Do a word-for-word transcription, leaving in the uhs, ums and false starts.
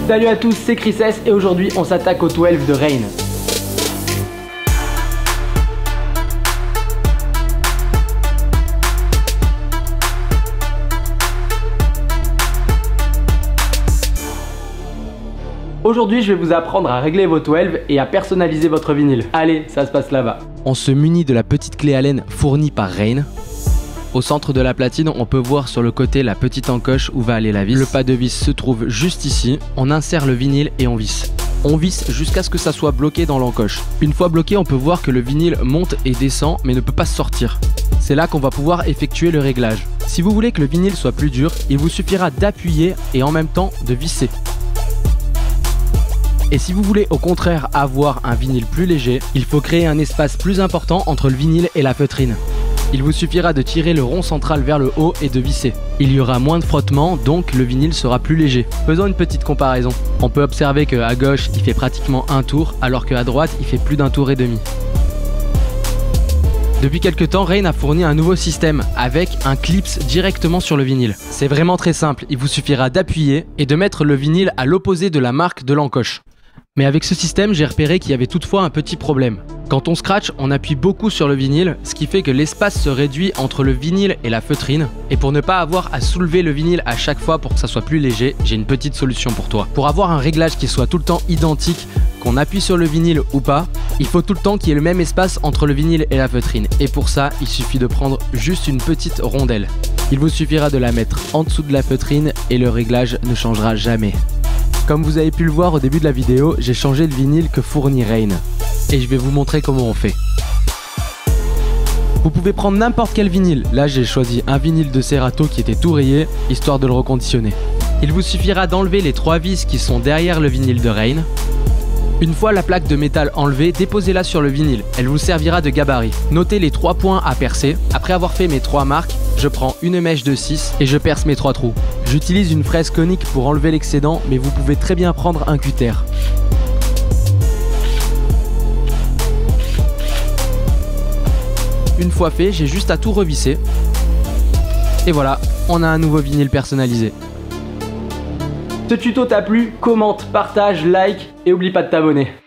Salut à tous, c'est Chris S et aujourd'hui on s'attaque au douze de Rain. Aujourd'hui, je vais vous apprendre à régler vos douze et à personnaliser votre vinyle. Allez, ça se passe là-bas. On se munit de la petite clé Allen fournie par Rain. Au centre de la platine, on peut voir sur le côté la petite encoche où va aller la vis. Le pas de vis se trouve juste ici. On insère le vinyle et on visse. On visse jusqu'à ce que ça soit bloqué dans l'encoche. Une fois bloqué, on peut voir que le vinyle monte et descend mais ne peut pas sortir. C'est là qu'on va pouvoir effectuer le réglage. Si vous voulez que le vinyle soit plus dur, il vous suffira d'appuyer et en même temps de visser. Et si vous voulez au contraire avoir un vinyle plus léger, il faut créer un espace plus important entre le vinyle et la feutrine. Il vous suffira de tirer le rond central vers le haut et de visser. Il y aura moins de frottement, donc le vinyle sera plus léger. Faisons une petite comparaison. On peut observer qu'à gauche, il fait pratiquement un tour, alors qu'à droite, il fait plus d'un tour et demi. Depuis quelques temps, Rain a fourni un nouveau système avec un clips directement sur le vinyle. C'est vraiment très simple, il vous suffira d'appuyer et de mettre le vinyle à l'opposé de la marque de l'encoche. Mais avec ce système, j'ai repéré qu'il y avait toutefois un petit problème. Quand on scratch, on appuie beaucoup sur le vinyle, ce qui fait que l'espace se réduit entre le vinyle et la feutrine. Et pour ne pas avoir à soulever le vinyle à chaque fois pour que ça soit plus léger, j'ai une petite solution pour toi. Pour avoir un réglage qui soit tout le temps identique, qu'on appuie sur le vinyle ou pas, il faut tout le temps qu'il y ait le même espace entre le vinyle et la feutrine. Et pour ça, il suffit de prendre juste une petite rondelle. Il vous suffira de la mettre en dessous de la feutrine et le réglage ne changera jamais. Comme vous avez pu le voir au début de la vidéo, j'ai changé le vinyle que fournit Rain. Et je vais vous montrer comment on fait. Vous pouvez prendre n'importe quel vinyle. Là, j'ai choisi un vinyle de Serato qui était tout rayé, histoire de le reconditionner. Il vous suffira d'enlever les trois vis qui sont derrière le vinyle de Rain. Une fois la plaque de métal enlevée, déposez-la sur le vinyle. Elle vous servira de gabarit. Notez les trois points à percer. Après avoir fait mes trois marques, je prends une mèche de six et je perce mes trois trous. J'utilise une fraise conique pour enlever l'excédent, mais vous pouvez très bien prendre un cutter. Une fois fait, j'ai juste à tout revisser. Et voilà, on a un nouveau vinyle personnalisé. Ce tuto t'a plu, commente, partage, like et oublie pas de t'abonner.